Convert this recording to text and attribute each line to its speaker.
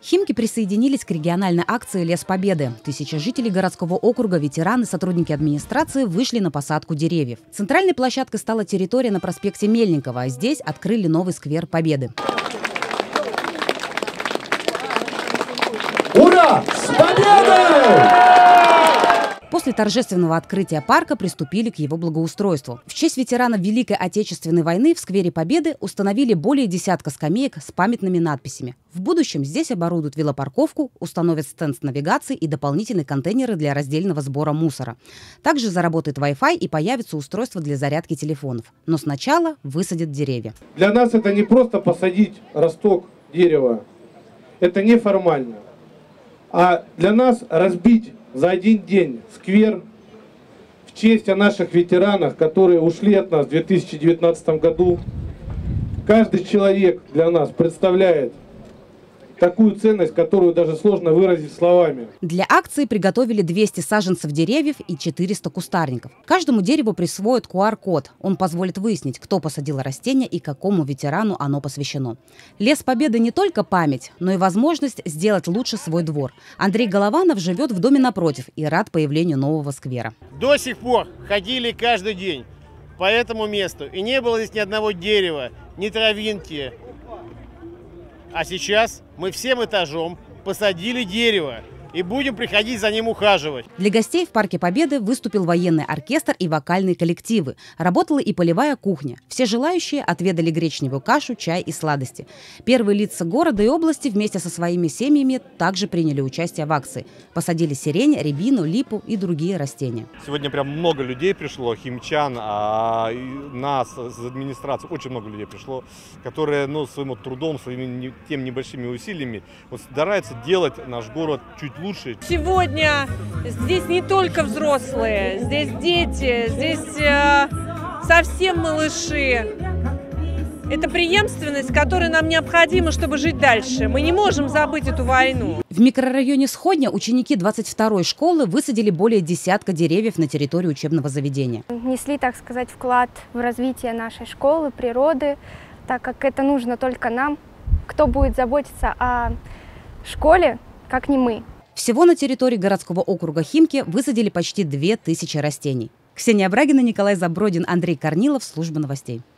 Speaker 1: Химки присоединились к региональной акции «Лес Победы». Тысячи жителей городского округа, ветераны, сотрудники администрации вышли на посадку деревьев. Центральной площадкой стала территория на проспекте Мельникова, а здесь открыли новый сквер Победы.
Speaker 2: Ура! С победой!
Speaker 1: После торжественного открытия парка приступили к его благоустройству. В честь ветеранов Великой Отечественной войны в сквере Победы установили более десятка скамеек с памятными надписями. В будущем здесь оборудуют велопарковку, установят стенд с навигацией и дополнительные контейнеры для раздельного сбора мусора. Также заработает Wi-Fi и появится устройство для зарядки телефонов. Но сначала высадят деревья.
Speaker 3: Для нас это не просто посадить росток дерева. Это неформально. А для нас разбить за один день сквер в честь о наших ветеранах, которые ушли от нас в 2019 году. Каждый человек для нас представляет такую ценность, которую даже сложно выразить словами.
Speaker 1: Для акции приготовили 200 саженцев деревьев и 400 кустарников. Каждому дереву присвоят QR-код. Он позволит выяснить, кто посадил растение и какому ветерану оно посвящено. Лес Победы не только память, но и возможность сделать лучше свой двор. Андрей Голованов живет в доме напротив и рад появлению нового сквера.
Speaker 4: До сих пор ходили каждый день по этому месту, и не было здесь ни одного дерева, ни травинки. А сейчас мы всем этажом посадили дерево и будем приходить за ним ухаживать.
Speaker 1: Для гостей в Парке Победы выступил военный оркестр и вокальные коллективы. Работала и полевая кухня. Все желающие отведали гречневую кашу, чай и сладости. Первые лица города и области вместе со своими семьями также приняли участие в акции. Посадили сирень, рябину, липу и другие растения.
Speaker 5: Сегодня прям много людей пришло, химчан, нас из администрации очень много людей пришло, которые своим трудом, своими тем небольшими усилиями стараются делать наш город чуть лучше.
Speaker 6: Сегодня здесь не только взрослые, здесь дети, здесь совсем малыши. Это преемственность, которая нам необходима, чтобы жить дальше. Мы не можем забыть эту войну.
Speaker 1: В микрорайоне Сходня ученики 22-й школы высадили более десятка деревьев на территории учебного заведения.
Speaker 7: Внесли, так сказать, вклад в развитие нашей школы, природы, так как это нужно только нам. Кто будет заботиться о школе, как не мы.
Speaker 1: Всего на территории городского округа Химки высадили почти 2000 растений. Ксения Брагина, Николай Забродин, Андрей Корнилов, служба новостей.